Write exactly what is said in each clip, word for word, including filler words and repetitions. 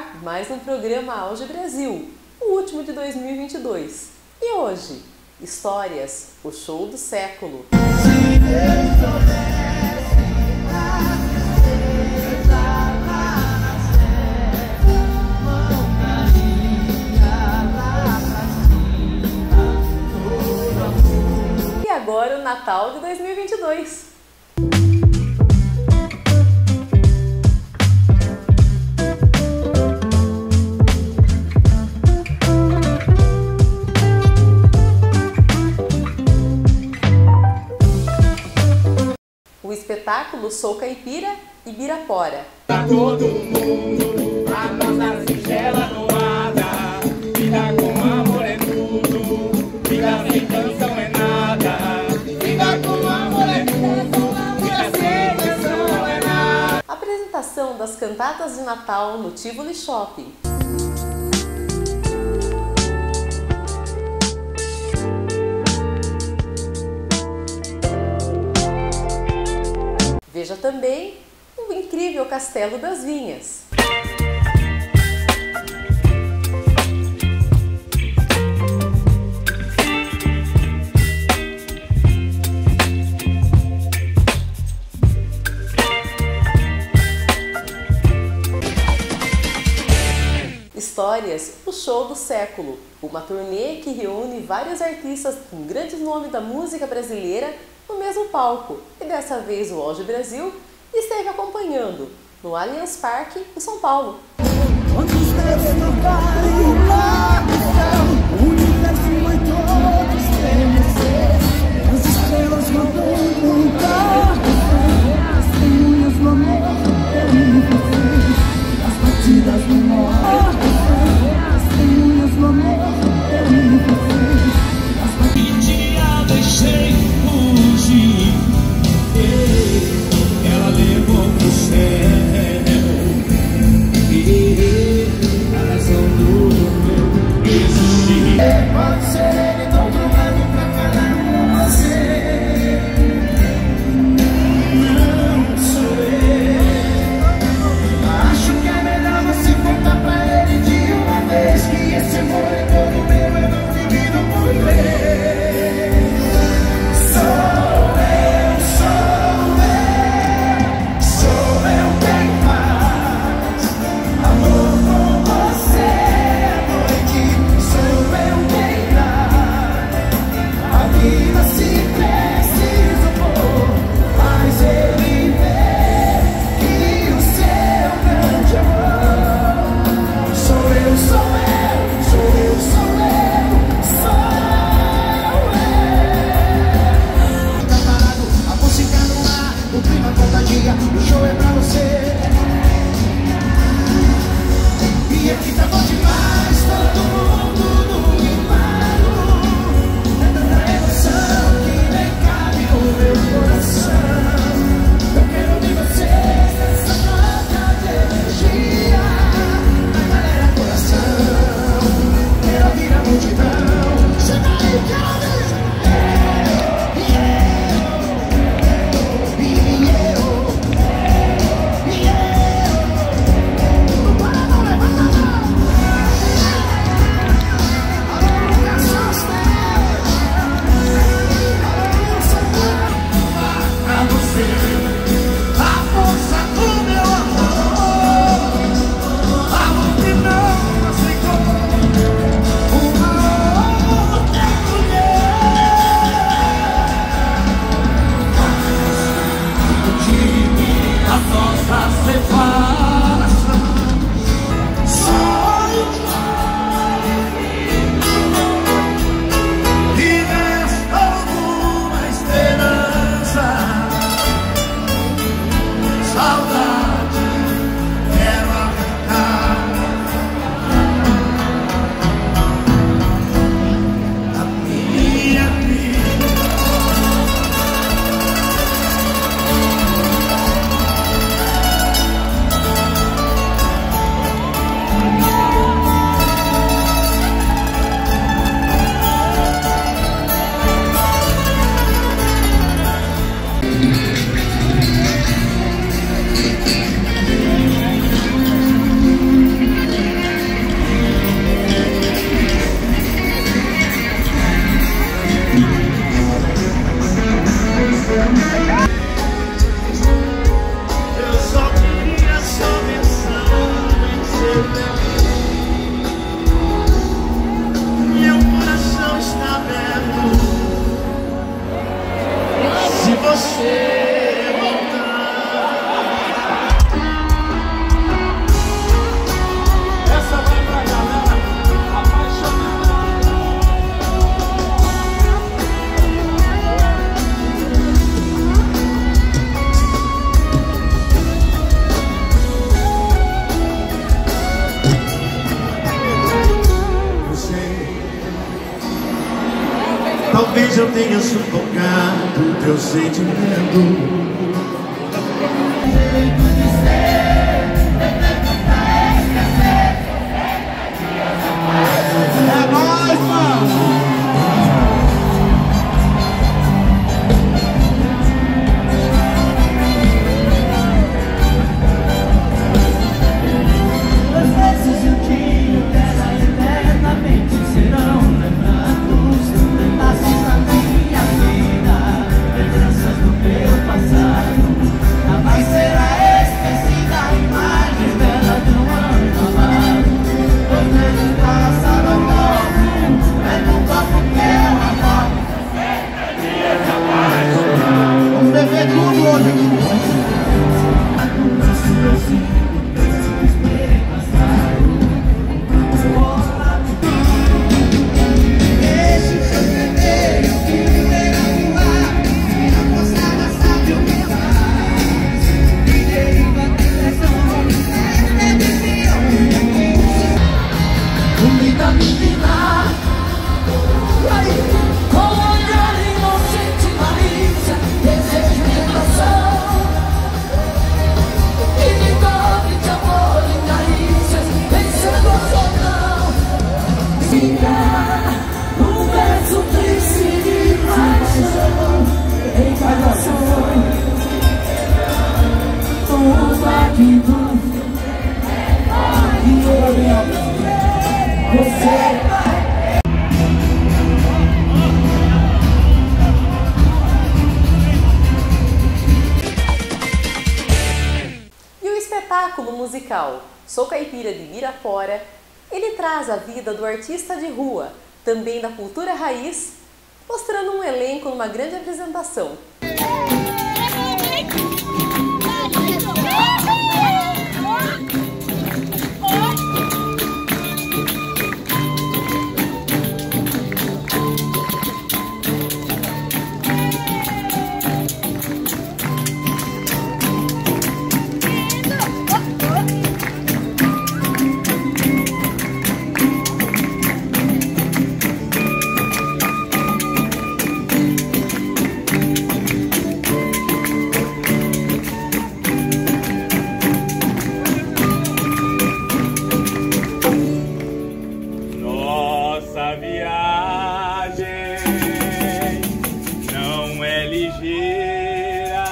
ar mais um programa Auge Brasil, o último de dois mil e vinte e dois. E hoje, histórias, o show do século. E agora o Natal de dois mil e vinte e dois. O espetáculo Sou Caipira Ibirapora. Pra todo mundo, a nossa singela toada. Vida com amor é tudo, vida sem canção é nada. Vida com amor é tudo, vida sem canção é nada. Apresentação das cantatas de Natal no Tivoli Shopping. Veja também o incrível Castelo das Vinhas. Histórias, o show do século, uma turnê que reúne vários artistas com grandes nomes da música brasileira no mesmo palco, e dessa vez o Auge Brasil esteve acompanhando no Allianz Parque, em São Paulo. A razão do meu Talvez eu tenha sufocado teu sentimento. É nóis, mano! E o espetáculo musical Sou Caipira de Ibirapora, ele traz a vida do artista de rua, também da cultura raiz, mostrando um elenco numa grande apresentação. Nossa viagem não é ligeira,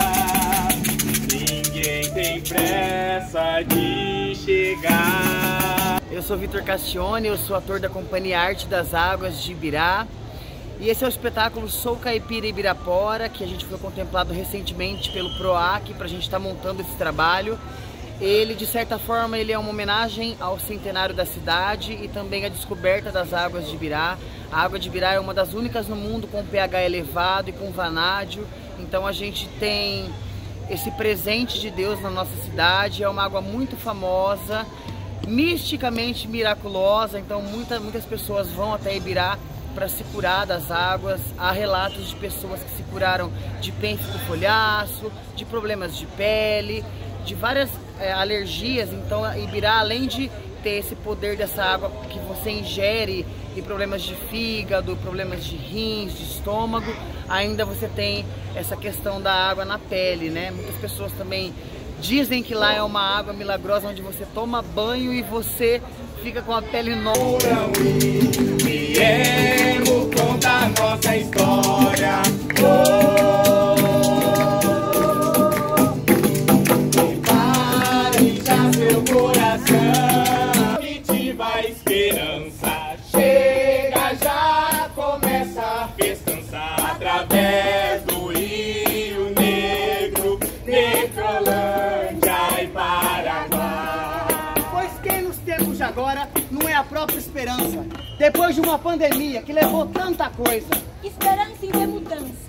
ninguém tem pressa de chegar. Eu sou Vitor Castione, eu sou ator da Companhia Arte das Águas de Ibirá. E esse é o espetáculo Sou Caipira Ibirapora, que a gente foi contemplado recentemente pelo PROAC, para a gente estar montando esse trabalho. Ele, de certa forma, ele é uma homenagem ao centenário da cidade e também à descoberta das águas de Ibirá. A água de Ibirá é uma das únicas no mundo com pH elevado e com vanádio. Então a gente tem esse presente de Deus na nossa cidade. É uma água muito famosa, misticamente miraculosa. Então muita, muitas pessoas vão até Ibirá para se curar das águas. Há relatos de pessoas que se curaram de pênfico folhaço, de problemas de pele, de várias é, alergias. Então Ibirá, além de ter esse poder dessa água que você ingere e problemas de fígado, problemas de rins, de estômago, ainda você tem essa questão da água na pele, né? Muitas pessoas também dizem que lá é uma água milagrosa onde você toma banho e você fica com a pele nova. Viemos contar nossa história. Oh. Esperança chega, já começa a festançar através do Rio Negro, Necrolândia e Paraguai. Pois quem nos tempos de agora não é a própria esperança, depois de uma pandemia que levou tanta coisa. Esperança e mudança.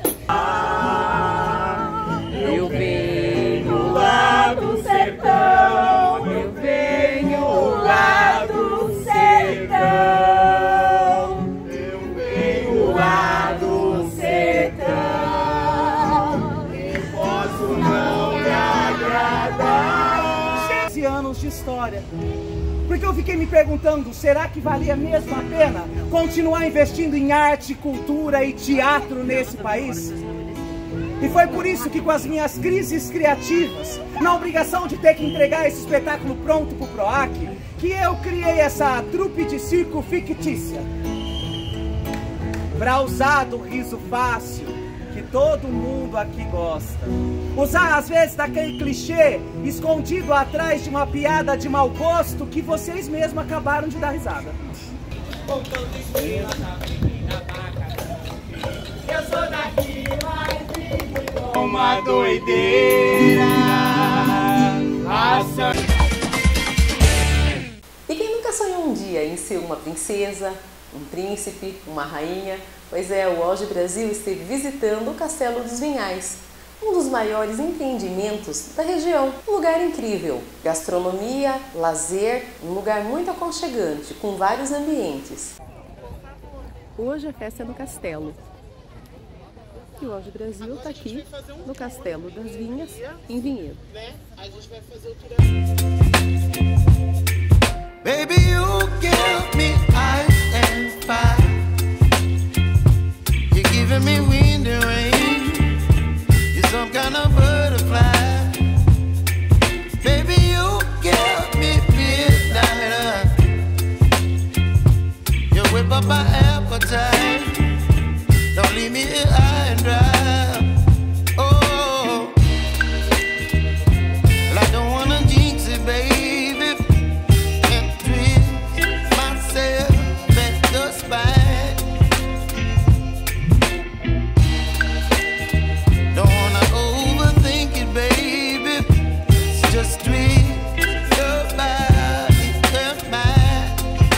Ah, eu venho lá do sertão, eu venho lá do sertão, eu venho lá do sertão, e posso não me agradar. Esse ano de história. Porque eu fiquei me perguntando, será que valia mesmo a pena continuar investindo em arte, cultura e teatro nesse país? E foi por isso que, com as minhas crises criativas, na obrigação de ter que entregar esse espetáculo pronto pro PROAC, que eu criei essa trupe de circo fictícia. Pra usar do riso fácil, que todo mundo aqui gosta. Usar às vezes daquele clichê escondido atrás de uma piada de mau gosto que vocês mesmos acabaram de dar risada. Eu sou daqui, mas uma doideira. E quem nunca sonhou um dia em ser uma princesa, um príncipe, uma rainha? Pois é, o Auge Brasil esteve visitando o Castelo dos Vinhais, um dos maiores empreendimentos da região. Um lugar incrível, gastronomia, lazer, um lugar muito aconchegante, com vários ambientes. Hoje a festa é no Castelo. E o Auge Brasil está aqui no Castelo das Vinhas, em Vinhedo. Baby, you give me ice and fire. You're giving me wind and rain. You're some kind of butterfly. Baby, you give me midnight. You whip up my appetite. Don't leave me here high and dry. Oh, well, I don't wanna jinx it, baby, and twist myself at the spine. Don't wanna overthink it, baby. It's just twist your body and mine.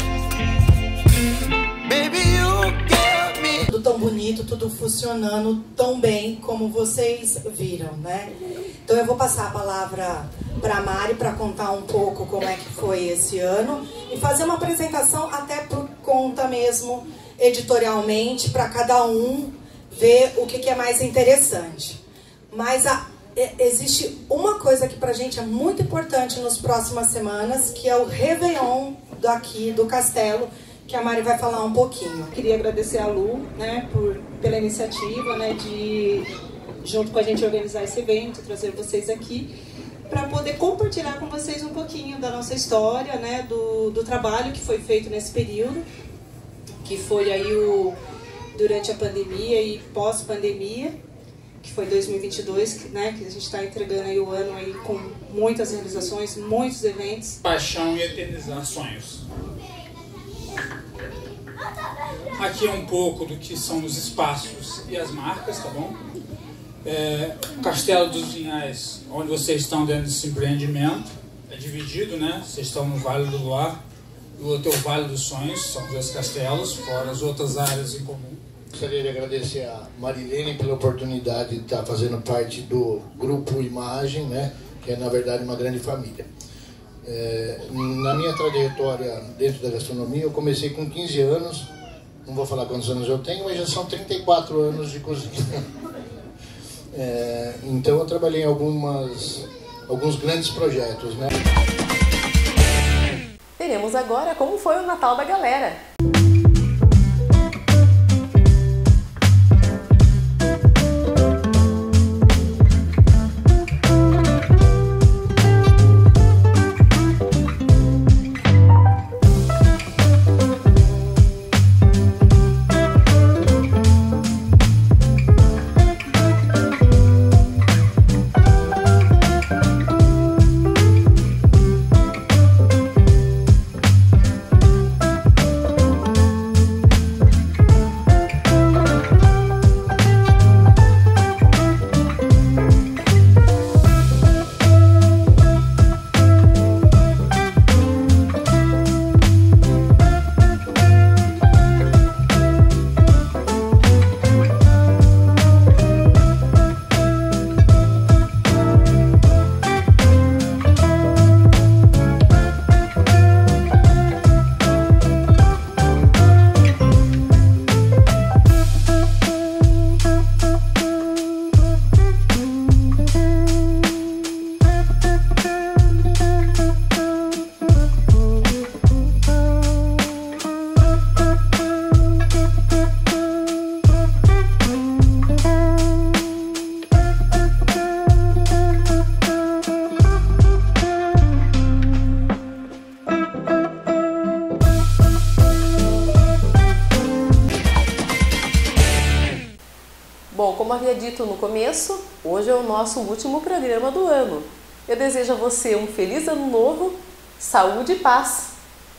Baby, you give me. Tudo tão bonito, tudo funcionando tão bem como vocês viram, né? Então eu vou passar a palavra para a Mari para contar um pouco como é que foi esse ano e fazer uma apresentação até por conta mesmo, editorialmente, para cada um ver o que, que é mais interessante. Mas a, existe uma coisa que para a gente é muito importante nas próximas semanas, que é o Réveillon daqui do Castelo, que a Mari vai falar um pouquinho. Queria agradecer a Lu, né, por, pela iniciativa, né, de, junto com a gente, organizar esse evento, trazer vocês aqui, para poder compartilhar com vocês um pouquinho da nossa história, né, do, do trabalho que foi feito nesse período, que foi aí o, durante a pandemia e pós-pandemia, que foi dois mil e vinte e dois, que, né, que a gente está entregando aí o ano aí com muitas realizações, muitos eventos. Paixão e eternizar sonhos. Aqui é um pouco do que são os espaços e as marcas, tá bom? É, o Castelo dos Vinhais, onde vocês estão dentro desse empreendimento, é dividido, né? Vocês estão no Vale do Luar, o outro é o Vale dos Sonhos, são dois castelos, fora as outras áreas em comum. Gostaria de agradecer a Marilene pela oportunidade de estar fazendo parte do grupo Imagem, né? Que é, na verdade, uma grande família. É, na minha trajetória dentro da gastronomia, eu comecei com quinze anos, não vou falar quantos anos eu tenho, mas já são trinta e quatro anos de cozinha. É, então eu trabalhei em algumas, alguns grandes projetos, né? Veremos agora como foi o Natal da galera. como havia dito no começo, hoje é o nosso último programa do ano. Eu desejo a você um feliz ano novo, saúde e paz!